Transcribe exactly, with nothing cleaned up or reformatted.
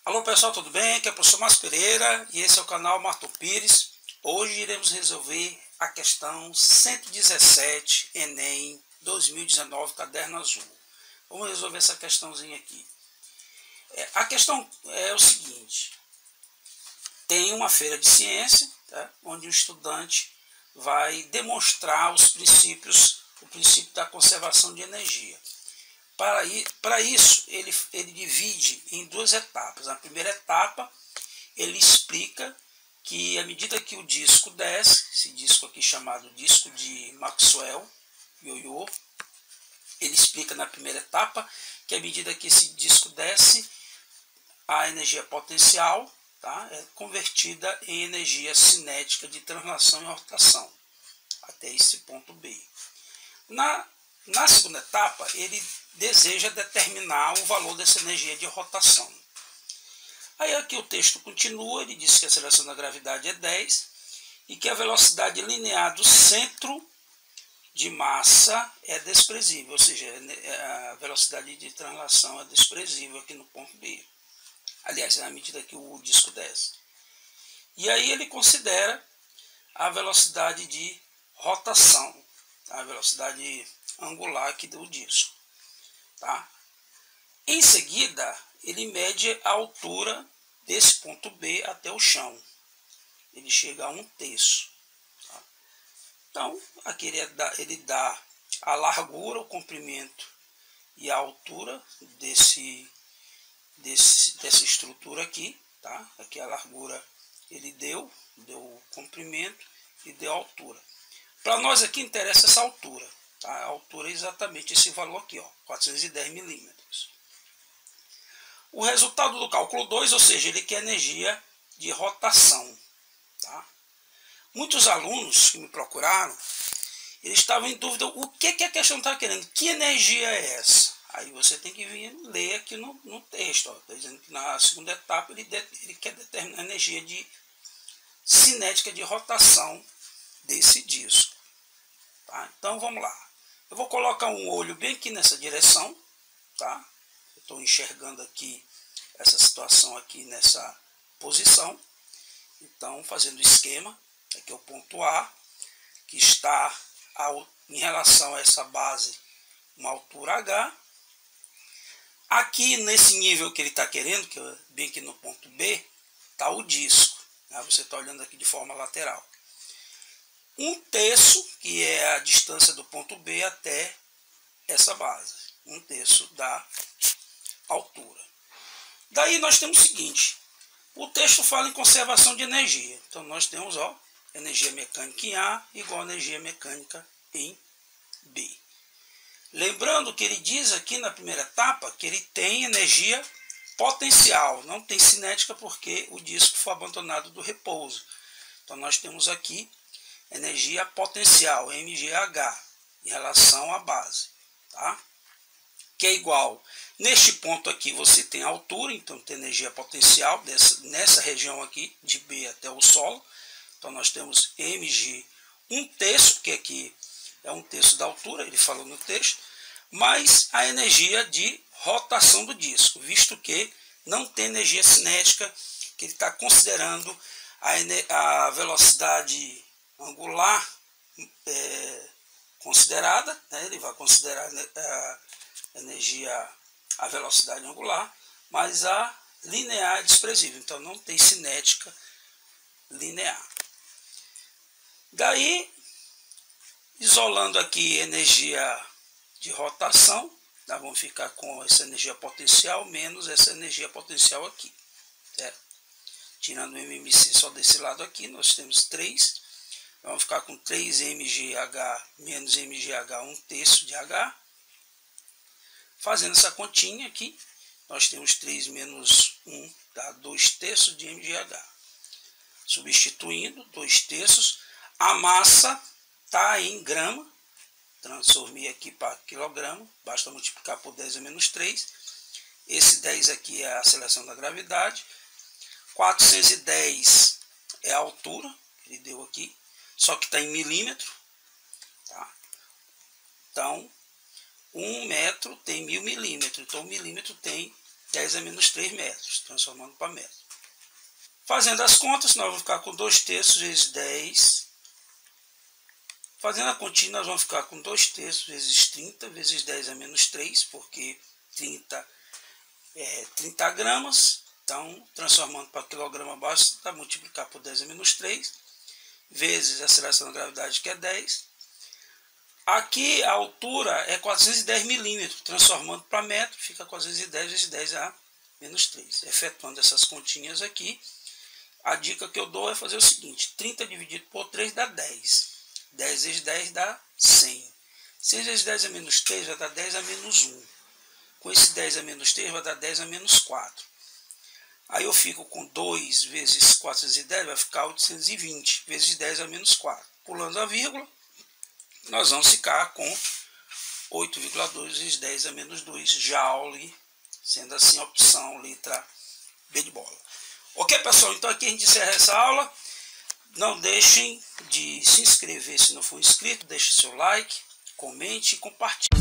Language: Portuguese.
Alô pessoal, tudo bem? Aqui é o professor Márcio Pereira e esse é o canal Marto Pires. Hoje iremos resolver a questão cento e dezessete, Enem dois mil e dezenove, caderno azul. Vamos resolver essa questãozinha aqui. É, a questão é o seguinte: tem uma feira de ciência, tá, onde o estudante vai demonstrar os princípios, o princípio da conservação de energia. Para, para isso, ele, ele divide em duas etapas. Na primeira etapa, ele explica que à medida que o disco desce, esse disco aqui chamado disco de Maxwell, ioiô, ele explica na primeira etapa que à medida que esse disco desce, a energia potencial, tá, é convertida em energia cinética de translação e rotação, até esse ponto B. Na, na segunda etapa, ele deseja determinar o valor dessa energia de rotação. Aí aqui o texto continua, ele diz que a aceleração da gravidade é dez e que a velocidade linear do centro de massa é desprezível, ou seja, a velocidade de translação é desprezível aqui no ponto B. Aliás, na medida que o disco desce. E aí ele considera a velocidade de rotação, a velocidade angular aqui do disco. Tá? Em seguida, ele mede a altura desse ponto B até o chão. Ele chega a um terço. Tá? Então, aqui ele dá, ele dá a largura, o comprimento e a altura desse, desse, dessa estrutura aqui. Tá? Aqui a largura ele deu, deu o comprimento e deu a altura. Para nós aqui interessa essa altura. Tá? A altura é exatamente esse valor aqui, ó, quatrocentos e dez milímetros. O resultado do cálculo dois, ou seja, ele quer energia de rotação. Tá? Muitos alunos que me procuraram, eles estavam em dúvida o que, que a questão está querendo, que energia é essa? Aí você tem que vir ler aqui no, no texto. Está dizendo que na segunda etapa ele, de, ele quer determinar a energia de cinética de rotação desse disco. Tá? Então vamos lá. Eu vou colocar um olho bem aqui nessa direção. Tá? Eu estou enxergando aqui essa situação aqui nessa posição. Então, fazendo o esquema, aqui é o ponto A, que está ao, em relação a essa base, uma altura H. Aqui nesse nível que ele está querendo, que é bem aqui no ponto B, está o disco. Né? Você está olhando aqui de forma lateral. Um terço, que é a distância do ponto B até essa base. Um terço da altura. Daí nós temos o seguinte. O texto fala em conservação de energia. Então nós temos, ó, energia mecânica em A igual a energia mecânica em B. Lembrando que ele diz aqui na primeira etapa que ele tem energia potencial. Não tem cinética porque o disco foi abandonado do repouso. Então nós temos aqui energia potencial, M G H, em relação à base, tá? Que é igual, neste ponto aqui você tem a altura, então tem energia potencial dessa, nessa região aqui, de B até o solo, então nós temos M G um terço, que aqui é um terço da altura, ele falou no texto, mais a energia de rotação do disco, visto que não tem energia cinética, que ele está considerando a, a velocidade angular é, considerada, né? Ele vai considerar a energia, a velocidade angular, mas a linear é desprezível, então não tem cinética linear. Daí, isolando aqui energia de rotação, nós vamos ficar com essa energia potencial menos essa energia potencial aqui, certo? Tirando o M M C só desse lado aqui, nós temos três. Vamos ficar com três M G H menos M G H, um terço de H. Fazendo essa continha aqui, nós temos três menos um, dá dois terços de M G H. Substituindo, dois terços. A massa está em grama. Transformei aqui para quilograma. Basta multiplicar por dez a menos três. Esse dez aqui é a aceleração da gravidade. quatrocentos e dez é a altura, que ele deu aqui. Só que está em milímetro. Tá? Então, um metro tem mil milímetros. Então, um milímetro tem dez a menos três metros, transformando para metro. Fazendo as contas, nós vamos ficar com dois terços vezes dez. Fazendo a continha, nós vamos ficar com dois terços vezes trinta, vezes dez a menos três, porque trinta é trinta gramas. Então, transformando para quilograma, basta multiplicar por dez a menos três, vezes a aceleração da gravidade, que é dez. Aqui a altura é quatrocentos e dez milímetros, transformando para metro, fica quatrocentos e dez vezes dez a menos três. Efetuando essas continhas aqui, a dica que eu dou é fazer o seguinte: trinta dividido por três dá dez. dez vezes dez dá cem. cem vezes dez a menos três vai dar dez a menos um. Com esse dez a menos três vai dar dez a menos quatro. Aí eu fico com dois vezes quatrocentos e dez, vai ficar oitocentos e vinte, vezes dez a menos quatro. Pulando a vírgula, nós vamos ficar com oito vírgula dois vezes dez a menos dois joule, sendo assim a opção letra B de bola. Ok, pessoal? Então aqui a gente encerra essa aula. Não deixem de se inscrever se não for inscrito, deixe seu like, comente e compartilhe.